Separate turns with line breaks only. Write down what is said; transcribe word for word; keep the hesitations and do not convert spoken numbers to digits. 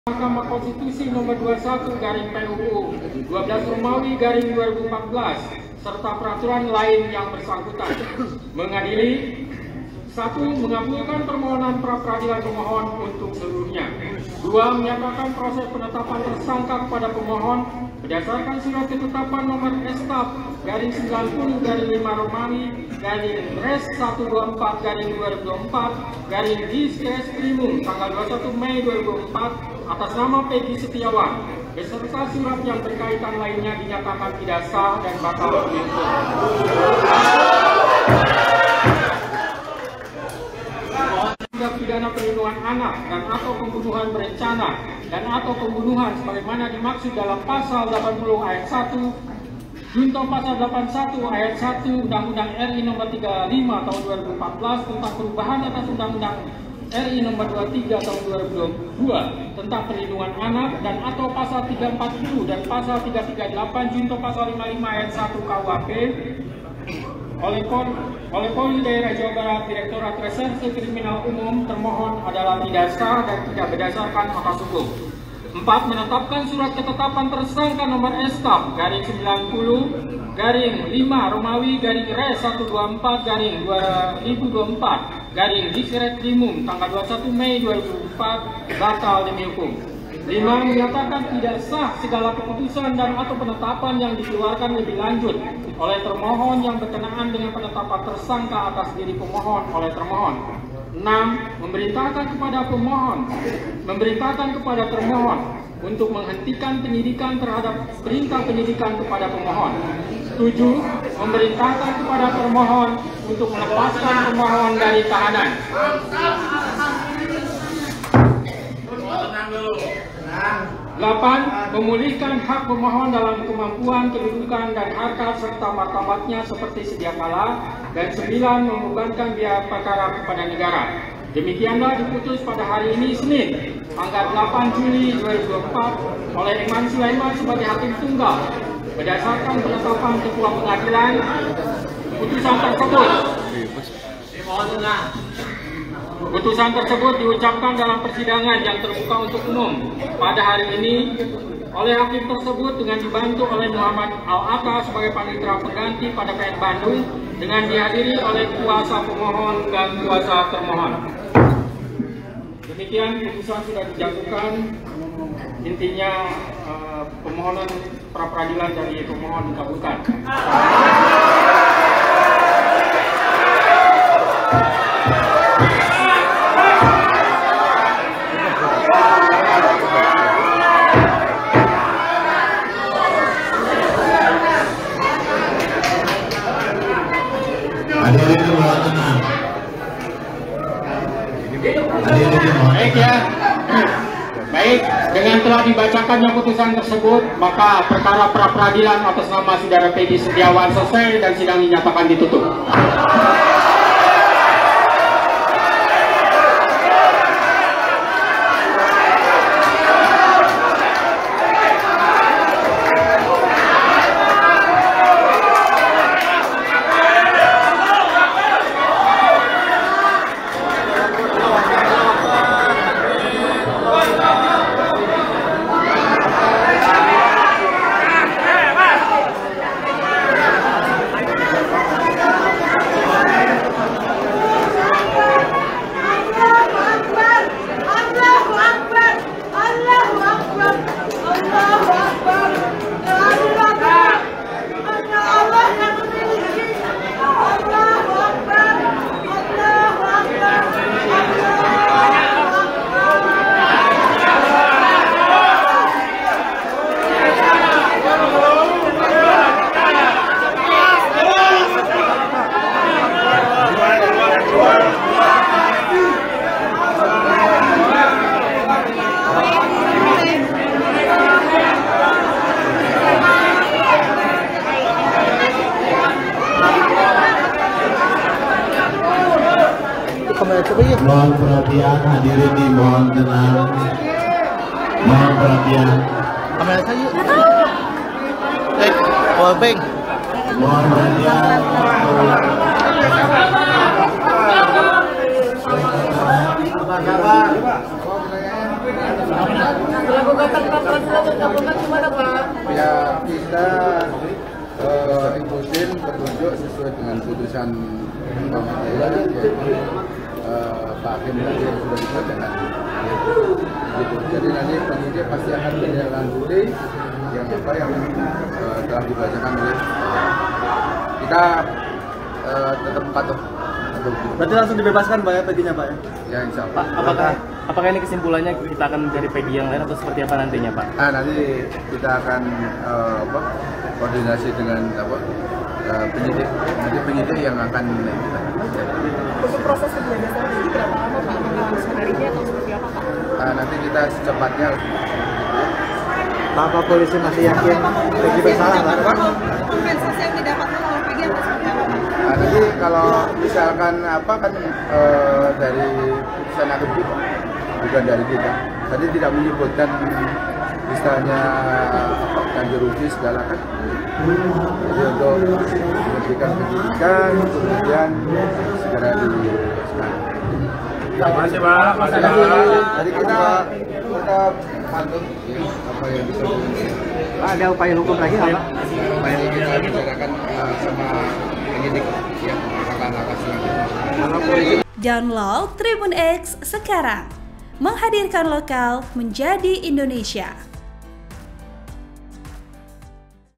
Mahkamah Konstitusi nomor dua puluh satu garing P U U dua belas Romawi garing dua ribu empat belas serta peraturan lain yang bersangkutan. Mengadili: satu. Mengabulkan permohonan pra-peradilan pemohon untuk seluruhnya. Dua. Menyatakan proses penetapan tersangka kepada pemohon berdasarkan surat ketetapan nomor Estaf garing sembilan puluh garing lima Romawi garing Res seratus dua puluh empat garing dua ribu dua puluh empat garing Diskrimum tanggal dua puluh satu Mei dua ribu dua puluh empat atas nama Peggy Setiawan beserta surat yang berkaitan lainnya dinyatakan tidak sah dan batal demi hukum. Tindak pidana perlindungan anak dan atau pembunuhan berencana dan atau pembunuhan sebagaimana dimaksud dalam pasal delapan puluh ayat satu junto pasal delapan puluh satu ayat satu Undang-Undang R I nomor tiga puluh lima tahun dua ribu empat belas tentang perubahan atas Undang-Undang R I nomor dua puluh tiga tahun dua ribu dua puluh dua tentang perlindungan anak dan atau pasal tiga ratus empat puluh dan pasal tiga ratus tiga puluh delapan junto pasal lima puluh lima ayat satu K U H P oleh Pol oleh Polri Daerah Jawa Barat Direktorat Reserse Kriminal Umum termohon adalah tidak sah dan tidak berdasarkan atas hukum. Empat. Menetapkan surat ketetapan tersangka nomor Estaf garing sembilan puluh garing lima Romawi garing Res seratus dua puluh empat garing dua ribu dua puluh empat garing Diskrimum tanggal dua puluh satu Mei dua ribu dua puluh empat batal demi hukum. Lima. Menyatakan tidak sah segala keputusan dan atau penetapan yang dikeluarkan lebih lanjut oleh termohon yang berkenaan dengan penetapan tersangka atas diri pemohon oleh termohon. Enam. Memerintahkan kepada pemohon memerintahkan kepada termohon untuk menghentikan penyidikan terhadap perintah penyidikan kepada pemohon. Tujuh. Memerintahkan kepada termohon untuk melepaskan pemohon dari tahanan. Delapan. Memulihkan hak pemohon dalam kemampuan, kedudukan, dan harkat serta martabatnya seperti sedia kala. Dan sembilan. Membebankan biaya perkara kepada negara. Demikianlah diputus pada hari ini Senin, tanggal delapan Juli dua ribu dua puluh empat oleh Iman Sulaiman sebagai hakim tunggal. Berdasarkan penetapan Ketua Pengadilan, putusan tersebut Putusan tersebut diucapkan dalam persidangan yang terbuka untuk umum pada hari ini oleh hakim tersebut dengan dibantu oleh Muhammad Al-Atta sebagai panitera pengganti pada P N Bandung dengan dihadiri oleh kuasa pemohon dan kuasa termohon. Demikian putusan sudah dijatuhkan. Intinya uh, permohonan pra-peradilan dari pemohon dikabulkan.
Hadirin mohon tenang. Hadirin mohon
Baik ya. Baik, dengan telah dibacakannya putusan tersebut, maka perkara pra-peradilan atas nama saudara Peggy Setiawan selesai dan sidang dinyatakan ditutup.
Mohon perhatian, hadirin dimohon tenang. Mohon perhatian.
Kamera saja. Eh, wallbang.
Mohon perhatian.
Sabar.
Ya kita uh, ikutin petunjuk sesuai dengan putusan pengadilan, yaitu uh, Pak Hakim tadi yang sudah dibacakan. Gitu. Jadi nanti penyidik pasti akan menindaklanjuti yang apa yang uh, telah dibacakan oleh kita uh, tetap patuh.
Berarti langsung dibebaskan Pak ya Peggy-nya Pak ya?
Ya insya Allah.
Pak, apakah apakah ini kesimpulannya kita akan mencari Peggy yang lain atau seperti apa nantinya Pak?
Nah, nanti kita akan uh, apa, koordinasi dengan apa uh, penyidik, nanti penyidik yang akan kita.
Untuk proses pembebasan Peggy berapa lama Pak? Apakah langsung hari ini atau seperti apa Pak?
Uh, nanti kita secepatnya.
Apa polisi masih yakin Peggy bersalah Pak?
Kompensasi yang didapatkan oleh Peggy atau seperti apa Pak?
Nah, nanti kalau misalkan apa kan uh, dari putusan hakim kita, bukan dari kita. Tadi tidak menyebutkan istilahnya apa ganti rugi segala kan. Jadi untuk memberikan pendidikan, kemudian segera dibebaskan.
Terima kasih Pak.
Jadi kita kita pantau ya, apa yang bisa
Pak, ada upaya hukum lagi nggak Pak?
upaya kita bicarakan uh, sama penyidik ya langkah-langkah selanjutnya.
Download Tribun X sekarang, menghadirkan lokal menjadi Indonesia.